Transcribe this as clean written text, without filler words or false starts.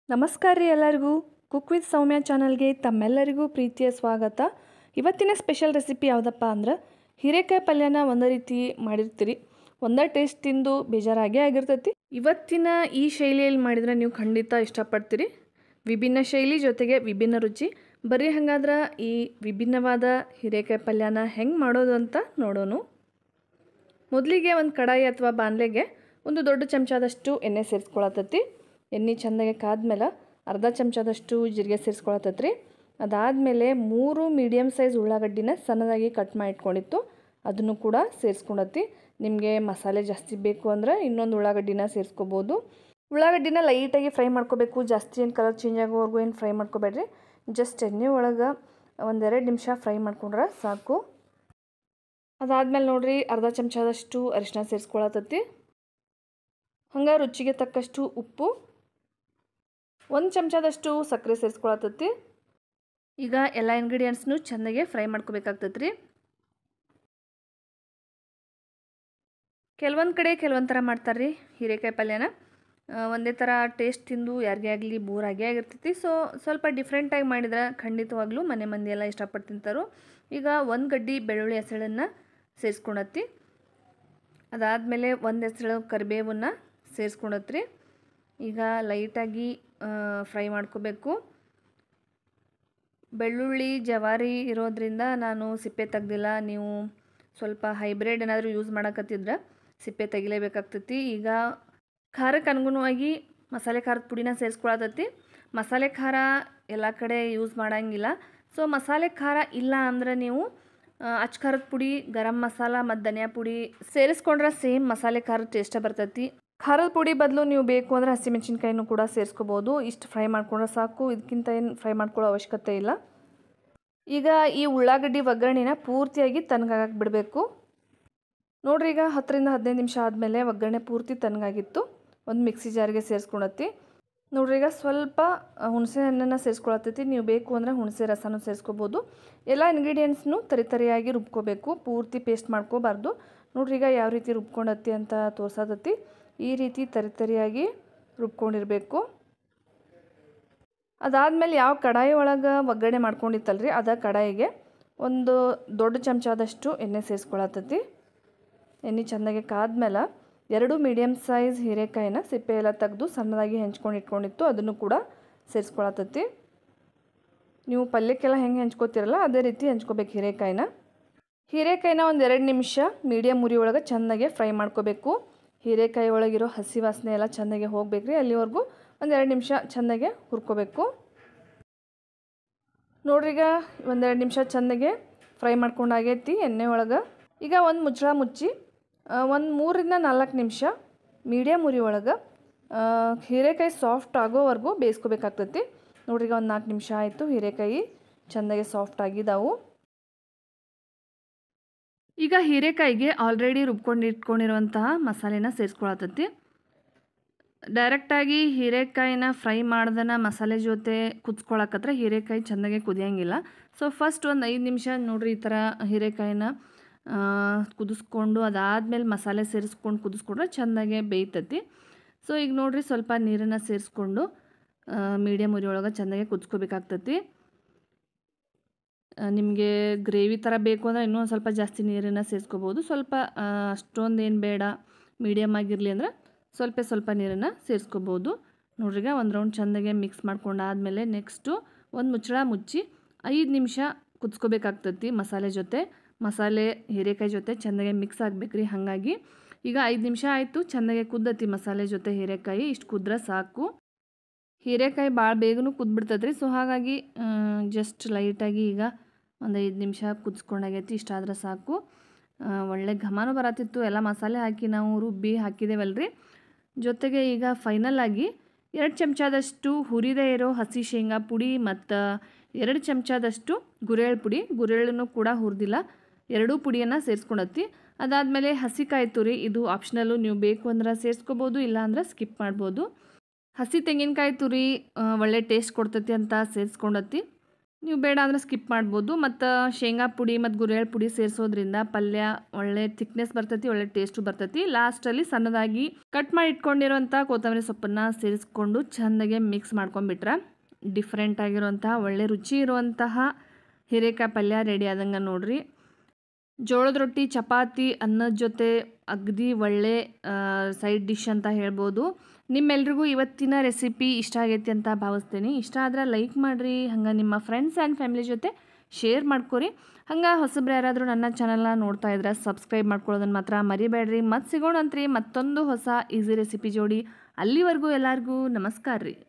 ನಮಸ್ಕಾರ ರೀ ಎಲ್ಲರಿಗೂ. ಕುಕ್ ವಿತ್ ಸೌಮ್ಯ ಚಾನಲ್ಗೆ ತಮ್ಮೆಲ್ಲರಿಗೂ ಪ್ರೀತಿಯ ಸ್ವಾಗತ. ಇವತ್ತಿನ ಸ್ಪೆಷಲ್ ರೆಸಿಪಿ ಯಾವುದಪ್ಪ ಅಂದ್ರೆ ಹೀರೆಕಾಯಿ ಪಲ್ಯನ ಒಂದೇ ರೀತಿ ಮಾಡಿರ್ತೀರಿ, ಒಂದೇ ಟೇಸ್ಟ್ ತಿಂದು ಬೇಜಾರಾಗೇ ಆಗಿರ್ತೈತಿ. ಇವತ್ತಿನ ಈ ಶೈಲಿಯಲ್ಲಿ ಮಾಡಿದರೆ ನೀವು ಖಂಡಿತ ಇಷ್ಟಪಡ್ತೀರಿ. ವಿಭಿನ್ನ ಶೈಲಿ ಜೊತೆಗೆ ವಿಭಿನ್ನ ರುಚಿ. ಬರ್ರಿ ಹಾಗಾದ್ರೆ ಈ ವಿಭಿನ್ನವಾದ ಹೀರೆಕಾಯಿ ಪಲ್ಯನ ಹೆಂಗೆ ಮಾಡೋದು ಅಂತ ನೋಡೋಣ. ಮೊದಲಿಗೆ ಒಂದು ಕಡಾಯಿ ಅಥವಾ ಬಾಣಲೆಗೆ ಒಂದು ದೊಡ್ಡ ಚಮಚದಷ್ಟು ಎಣ್ಣೆ ಸೇರಿಸ್ಕೊಳತೈತಿ. ಎಣ್ಣೆ ಚೆಂದಾಗೆ ಕಾದ್ಮೇಲೆ ಅರ್ಧ ಚಮಚದಷ್ಟು ಜೀರಿಗೆ ಸೇರಿಸ್ಕೊಳತೈತ್ರಿ. ಅದಾದಮೇಲೆ 3 ಮೀಡಿಯಮ್ ಸೈಜ್ ಉಳ್ಳಾಗಡ್ಡಿನ ಸಣ್ಣದಾಗಿ ಕಟ್ ಮಾಡಿ ಇಟ್ಕೊಂಡಿತ್ತು, ಅದನ್ನು ಕೂಡ ಸೇರಿಸ್ಕೊಳತ್ತಿ. ನಿಮಗೆ ಮಸಾಲೆ ಜಾಸ್ತಿ ಬೇಕು ಅಂದ್ರೆ ಇನ್ನೊಂದು ಉಳ್ಳಾಗಡ್ಡಿನ ಸೇರಿಸ್ಕೋಬೋದು. ಉಳ್ಳಾಗಡ್ಡಿನ ಲೈಟಾಗಿ ಫ್ರೈ ಮಾಡ್ಕೋಬೇಕು. ಜಾಸ್ತಿ ಏನು ಕಲರ್ ಚೇಂಜ್ ಆಗೋವರೆಗೂ ಏನು ಫ್ರೈ ಮಾಡ್ಕೋಬೇಡ್ರಿ. ಜಸ್ಟ್ ಎಣ್ಣೆ ಒಳಗೆ 1-2 ನಿಮಿಷ ಫ್ರೈ ಮಾಡ್ಕೊಂಡ್ರೆ ಸಾಕು. ಅದಾದಮೇಲೆ ನೋಡಿರಿ, ಅರ್ಧ ಚಮಚದಷ್ಟು ಅರಿಶಿನ ಸೇರಿಸ್ಕೊಳತೈತಿ. ಹಂಗೆ ರುಚಿಗೆ ತಕ್ಕಷ್ಟು ಉಪ್ಪು, 1 ಚಮಚದಷ್ಟು ಸಕ್ಕರೆ ಸೇರಿಸ್ಕೊಳತೈತಿ. ಈಗ ಎಲ್ಲ ಇಂಗ್ರೀಡಿಯೆಂಟ್ಸ್ನು ಚೆನ್ನಾಗಿ ಫ್ರೈ ಮಾಡ್ಕೋಬೇಕಾಗ್ತೈತೆ ರೀ. ಕೆಲವೊಂದು ಕಡೆ ಕೆಲವೊಂದು ಥರ ಮಾಡ್ತಾರೆ ರೀ ಹೀರೆಕಾಯಿ ಪಲ್ಯನ. ಒಂದೇ ಥರ ಟೇಸ್ಟ್ ತಿಂದು ಯಾರಿಗೇ ಆಗಲಿ ಬೋರ್ ಆಗೇ ಆಗಿರ್ತೈತಿ. ಸೊ ಸ್ವಲ್ಪ ಡಿಫ್ರೆಂಟಾಗಿ ಮಾಡಿದ್ರೆ ಖಂಡಿತವಾಗ್ಲೂ ಮನೆ ಮಂದಿ ಎಲ್ಲ ಇಷ್ಟಪಟ್ಟು ತಿಂತಾರೋ. ಈಗ 1 ಗಡ್ಡಿ ಬೆಳ್ಳುಳ್ಳಿ ಹೆಸಳನ್ನು ಸೇರಿಸ್ಕೊಳತ್ತಿ. ಅದಾದಮೇಲೆ 1 ಹೆಸಳು ಕರಿಬೇವನ್ನು ಸೇರಿಸ್ಕೊಳತ್ರಿ. ಈಗ ಲೈಟಾಗಿ ಫ್ರೈ ಮಾಡ್ಕೋಬೇಕು. ಬೆಳ್ಳುಳ್ಳಿ ಜವಾರಿ ಇರೋದ್ರಿಂದ ನಾನು ಸಿಪ್ಪೆ ತೆಗ್ದಿಲ್ಲ. ನೀವು ಸ್ವಲ್ಪ ಹೈಬ್ರಿಡ್ ಏನಾದರೂ ಯೂಸ್ ಮಾಡಕತ್ತಿದ್ರೆ ಸಿಪ್ಪೆ ತೆಗಿಲೇಬೇಕಾಗ್ತೈತಿ. ಈಗ ಖಾರಕ್ಕೆ ಅನುಗುಣವಾಗಿ ಮಸಾಲೆ ಖಾರದ ಪುಡಿನ ಸೇರಿಸ್ಕೊಳತೈತಿ. ಮಸಾಲೆ ಖಾರ ಎಲ್ಲ ಕಡೆ ಯೂಸ್ ಮಾಡೋಂಗಿಲ್ಲ. ಸೊ ಮಸಾಲೆ ಖಾರ ಇಲ್ಲ ಅಂದರೆ ನೀವು ಅಚ್ಚ ಖಾರದ ಪುಡಿ, ಗರಂ ಮಸಾಲ ಮತ್ತು ಧನಿಯಾ ಪುಡಿ ಸೇರಿಸ್ಕೊಂಡ್ರೆ ಸೇಮ್ ಮಸಾಲೆ ಖಾರದ ಟೇಸ್ಟೇ ಬರ್ತೈತಿ. ಖಾರದ ಪುಡಿ ಬದಲು ನೀವು ಬೇಕು ಅಂದರೆ ಹಸಿಮೆಣಸಿನ್ಕಾಯಿನೂ ಕೂಡ ಸೇರಿಸ್ಕೋಬೋದು. ಇಷ್ಟು ಫ್ರೈ ಮಾಡ್ಕೊಂಡ್ರೆ ಸಾಕು, ಇದಕ್ಕಿಂತ ಏನು ಫ್ರೈ ಮಾಡ್ಕೊಳ್ಳೋ ಅವಶ್ಯಕತೆ ಇಲ್ಲ. ಈಗ ಈ ಉಳ್ಳಾಗಡ್ಡಿ ಒಗ್ಗರಣೆನ ಪೂರ್ತಿಯಾಗಿ ತಣ್ಣಗಾಗಕ್ಕೆ ಬಿಡಬೇಕು. ನೋಡ್ರಿ, ಈಗ 10-15 ನಿಮಿಷ ಆದಮೇಲೆ ಒಗ್ಗರಣೆ ಪೂರ್ತಿ ತಣ್ಣಗಾಗಿತ್ತು. ಒಂದು ಮಿಕ್ಸಿ ಜಾರಿಗೆ ಸೇರಿಸ್ಕೊಳತ್ತಿ. ನೋಡ್ರಿ, ಈಗ ಸ್ವಲ್ಪ ಹುಣಸೆ ಹಣ್ಣನ್ನು ಸೇರಿಸ್ಕೊಳತೈತಿ. ನೀವು ಬೇಕು ಅಂದರೆ ಹುಣಸೆ ರಸನೂ ಸೇರಿಸ್ಕೋಬೋದು. ಎಲ್ಲ ಇಂಗ್ರೀಡಿಯೆಂಟ್ಸ್ನು ತರಿತರಿಯಾಗಿ ರುಬ್ಕೋಬೇಕು, ಪೂರ್ತಿ ಪೇಸ್ಟ್ ಮಾಡ್ಕೋಬಾರ್ದು. ನೋಡ್ರಿ, ಈಗ ಯಾವ ರೀತಿ ರುಬ್ಕೊಂಡತ್ತಿ ಅಂತ ತೋರ್ಸತೈತಿ. ಈ ರೀತಿ ತರಿತರಿಯಾಗಿ ರುಬ್ಕೊಂಡಿರಬೇಕು. ಅದಾದಮೇಲೆ ಯಾವ ಕಡಾಯಿ ಒಳಗೆ ಒಗ್ಗರಣೆ ಮಾಡ್ಕೊಂಡಿತ್ತಲ್ರಿ, ಅದ ಕಡಾಯಿಗೆ ಒಂದು ದೊಡ್ಡ ಚಮಚದಷ್ಟು ಎಣ್ಣೆ ಸೇರಿಸ್ಕೊಳತೈತಿ. ಎಣ್ಣೆ ಚೆನ್ನಾಗಿ ಕಾದ್ಮೇಲೆ 2 ಮೀಡಿಯಮ್ ಸೈಜ್ ಹೀರೆಕಾಯಿನ ಸಿಪ್ಪೆ ಎಲ್ಲ ತೆಗೆದು ಸಣ್ಣದಾಗಿ ಹೆಂಚ್ಕೊಂಡು ಇಟ್ಕೊಂಡಿತ್ತು, ಅದನ್ನು ಕೂಡ ಸೇರಿಸ್ಕೊಳತೈತಿ. ನೀವು ಪಲ್ಯಕ್ಕೆಲ್ಲ ಹೆಂಗೆ ಹೆಂಚ್ಕೋತಿರಲ್ಲ ಅದೇ ರೀತಿ ಹೆಂಚ್ಕೋಬೇಕು ಹೀರೆಕಾಯಿನ. ಹೀರೆಕಾಯಿನ 1-2 ನಿಮಿಷ ಮೀಡಿಯಮ್ ಉರಿ ಒಳಗೆ ಚೆನ್ನಾಗಿ ಫ್ರೈ ಮಾಡ್ಕೋಬೇಕು. ಹೀರೆಕಾಯಿ ಒಳಗಿರೋ ಹಸಿ ವಾಸನೆ ಎಲ್ಲ ಚೆನ್ನಾಗಿ ಹೋಗ್ಬೇಕ್ರಿ. ಅಲ್ಲಿವರೆಗೂ 1-2 ನಿಮಿಷ ಚೆನ್ನಾಗಿ ಹುರ್ಕೋಬೇಕು. ನೋಡ್ರಿ, ಈಗ 1-2 ನಿಮಿಷ ಚೆನ್ನಾಗಿ ಫ್ರೈ ಮಾಡ್ಕೊಂಡಾಗೈತಿ ಎಣ್ಣೆ ಒಳಗೆ. ಈಗ ಒಂದು ಮುಚ್ಚಳ ಮುಚ್ಚಿ 3-4 ನಿಮಿಷ ಮೀಡಿಯಮ್ ಉರಿ ಒಳಗೆ ಹೀರೆಕಾಯಿ ಸಾಫ್ಟ್ ಆಗೋವರೆಗೂ ಬೇಯಿಸ್ಕೋಬೇಕಾಗ್ತೈತಿ. ನೋಡ್ರಿ, ಈಗ 1-4 ನಿಮಿಷ ಆಯಿತು. ಹೀರೆಕಾಯಿ ಚೆನ್ನಾಗಿ ಸಾಫ್ಟ್ ಆಗಿದ್ದಾವೆ. ಈಗ ಹೀರೆಕಾಯಿಗೆ ಆಲ್ರೆಡಿ ರುಬ್ಕೊಂಡು ಇಟ್ಕೊಂಡಿರುವಂತಹ ಮಸಾಲೆನ ಸೇರಿಸ್ಕೊಳತೈತಿ. ಡೈರೆಕ್ಟಾಗಿ ಹೀರೆಕಾಯಿನ ಫ್ರೈ ಮಾಡ್ದನ ಮಸಾಲೆ ಜೊತೆ ಕುದಿಸ್ಕೊಳಕತ್ರ ಹೀರೆಕಾಯಿ ಚೆನ್ನಾಗಿ ಕುದಿಯೋಂಗಿಲ್ಲ. ಸೊ ಫಸ್ಟ್ ಒಂದು 5 ನಿಮಿಷ ನೋಡ್ರಿ, ಈ ಥರ ಹೀರೆಕಾಯಿನ ಕುದಿಸ್ಕೊಂಡು ಅದಾದಮೇಲೆ ಮಸಾಲೆ ಸೇರಿಸ್ಕೊಂಡು ಕುದಿಸ್ಕೊಂಡ್ರೆ ಚೆನ್ನಾಗೆ ಬೇಯ್ತೈತಿ. ಸೊ ಈಗ ನೋಡ್ರಿ, ಸ್ವಲ್ಪ ನೀರನ್ನು ಸೇರಿಸ್ಕೊಂಡು ಮೀಡಿಯಮ್ ಉರಿ ಒಳಗೆ ಚೆನ್ನಾಗಿ ಕುದಿಸ್ಕೋಬೇಕಾಗ್ತೈತಿ. ನಿಮಗೆ ಗ್ರೇವಿ ಥರ ಬೇಕು ಅಂದರೆ ಇನ್ನೂ ಒಂದು ಸ್ವಲ್ಪ ಜಾಸ್ತಿ ನೀರನ್ನು ಸೇರಿಸ್ಕೋಬೋದು. ಸ್ವಲ್ಪ ಅಷ್ಟೊಂದು ಏನು ಬೇಡ, ಮೀಡಿಯಮ್ ಆಗಿರಲಿ ಅಂದರೆ ಸ್ವಲ್ಪ ನೀರನ್ನು ಸೇರಿಸ್ಕೋಬೋದು. ನೋಡ್ರಿ, ಈಗ ಒಂದು ರೌಂಡ್ ಚೆನ್ನಾಗೆ ಮಿಕ್ಸ್ ಮಾಡ್ಕೊಂಡಾದಮೇಲೆ ನೆಕ್ಸ್ಟು ಒಂದು ಮುಚ್ಚಳ ಮುಚ್ಚಿ 5 ನಿಮಿಷ ಕುದಿಸ್ಕೋಬೇಕಾಗ್ತೈತಿ. ಮಸಾಲೆ ಜೊತೆ ಮಸಾಲೆ ಹೀರೆಕಾಯಿ ಜೊತೆ ಚೆನ್ನಾಗೆ ಮಿಕ್ಸ್ ಆಗಬೇಕ್ರಿ. ಹಾಗಾಗಿ ಈಗ 5 ನಿಮಿಷ ಆಯಿತು, ಚೆನ್ನಾಗೆ ಕುದ್ದತಿ ಮಸಾಲೆ ಜೊತೆ ಹೀರೆಕಾಯಿ. ಇಷ್ಟು ಕುದ್ರೆ ಸಾಕು. ಹೀರೆಕಾಯಿ ಭಾಳ ಬೇಗನೂ ಕುದ್ಬಿಡ್ತದ್ರಿ. ಸೊ ಹಾಗಾಗಿ ಜಸ್ಟ್ ಲೈಟಾಗಿ ಈಗ ಒಂದು 5 ನಿಮಿಷ ಕುದಿಸ್ಕೊಂಡಾಗೈತಿ. ಇಷ್ಟಾದ್ರೆ ಸಾಕು. ಒಳ್ಳೆ ಘಮನೂ ಬರತ್ತಿತ್ತು. ಎಲ್ಲ ಮಸಾಲೆ ಹಾಕಿ ನಾವು ರುಬ್ಬಿ ಹಾಕಿದ್ದೇವಲ್ರಿ. ಜೊತೆಗೆ ಈಗ ಫೈನಲ್ ಆಗಿ 2 ಚಮಚದಷ್ಟು ಹುರಿದೇ ಇರೋ ಹಸಿ ಶೇಂಗಾ ಪುಡಿ ಮತ್ತು 2 ಚಮಚದಷ್ಟು ಗುರೆಳ್ಳು ಪುಡಿ, ಗುರೆಳ್ಳನ್ನು ಕೂಡ ಹುರಿದಿಲ್ಲ, 2 ಪುಡಿಯನ್ನು ಸೇರಿಸ್ಕೊಳತ್ತಿ. ಅದಾದಮೇಲೆ ಹಸಿಕಾಯಿ ತುರಿ, ಇದು ಆಪ್ಷನಲ್ಲು, ನೀವು ಬೇಕು ಅಂದ್ರೆ ಸೇರಿಸ್ಕೋಬೋದು, ಇಲ್ಲ ಅಂದ್ರೆ ಸ್ಕಿಪ್ ಮಾಡ್ಬೋದು. ಹಸಿ ತೆಂಗಿನಕಾಯಿ ತುರಿ ಒಳ್ಳೆ ಟೇಸ್ಟ್ ಕೊಡ್ತೈತಿ ಅಂತ ಸೇರಿಸ್ಕೊಂಡತ್ತಿ. ನೀವು ಬೇಡ ಅಂದರೆ ಸ್ಕಿಪ್ ಮಾಡ್ಬೋದು. ಮತ್ತು ಶೇಂಗಾ ಪುಡಿ ಮತ್ತು ಗುರೆಳ್ ಪುಡಿ ಸೇರಿಸೋದ್ರಿಂದ ಪಲ್ಯ ಒಳ್ಳೆ ಥಿಕ್ನೆಸ್ ಬರ್ತೈತಿ, ಒಳ್ಳೆ ಟೇಸ್ಟು ಬರ್ತೈತಿ. ಲಾಸ್ಟಲ್ಲಿ ಸಣ್ಣದಾಗಿ ಕಟ್ ಮಾಡಿ ಇಟ್ಕೊಂಡಿರೋಂಥ ಕೊತ್ತಂಬರಿ ಸೊಪ್ಪನ್ನು ಸೇರಿಸ್ಕೊಂಡು ಚೆಂದಾಗೆ ಮಿಕ್ಸ್ ಮಾಡ್ಕೊಂಡ್ಬಿಟ್ರೆ ಡಿಫ್ರೆಂಟ್ ಆಗಿರುವಂತಹ ಒಳ್ಳೆ ರುಚಿ ಇರುವಂತಹ ಹೀರೆಕಾಯಿ ಪಲ್ಯ ರೆಡಿ ಆದಂಗೆ ನೋಡ್ರಿ. ಜೋಳದ ರೊಟ್ಟಿ, ಚಪಾತಿ, ಅನ್ನದ ಜೊತೆ ಅಗದಿ ಒಳ್ಳೆ ಸೈಡ್ ಡಿಶ್ ಅಂತ ಹೇಳ್ಬೋದು. ನಿಮ್ಮೆಲ್ರಿಗೂ ಇವತ್ತಿನ ರೆಸಿಪಿ ಇಷ್ಟ ಆಗೈತಿ ಅಂತ ಭಾವಿಸ್ತೀನಿ. ಇಷ್ಟ ಆದ್ರೆ ಲೈಕ್ ಮಾಡಿರಿ, ಹಂಗೆ ನಿಮ್ಮ ಫ್ರೆಂಡ್ಸ್ ಆ್ಯಂಡ್ ಫ್ಯಾಮಿಲಿ ಜೊತೆ ಶೇರ್ ಮಾಡ್ಕೊರಿ. ಹಂಗೆ ಹೊಸಬ್ರು ಯಾರಾದರೂ ನನ್ನ ಚಾನಲ್ನ ನೋಡ್ತಾ ಇದ್ರೆ ಸಬ್ಸ್ಕ್ರೈಬ್ ಮಾಡ್ಕೊಳ್ಳೋದನ್ನು ಮಾತ್ರ ಮರಿಬೇಡ್ರಿ. ಮತ್ತೆ ಸಿಗೋಣಂತ್ರಿ ಮತ್ತೊಂದು ಹೊಸ ಈಸಿ ರೆಸಿಪಿ ಜೋಡಿ. ಅಲ್ಲಿವರೆಗೂ ಎಲ್ಲರಿಗೂ ನಮಸ್ಕಾರ ರೀ.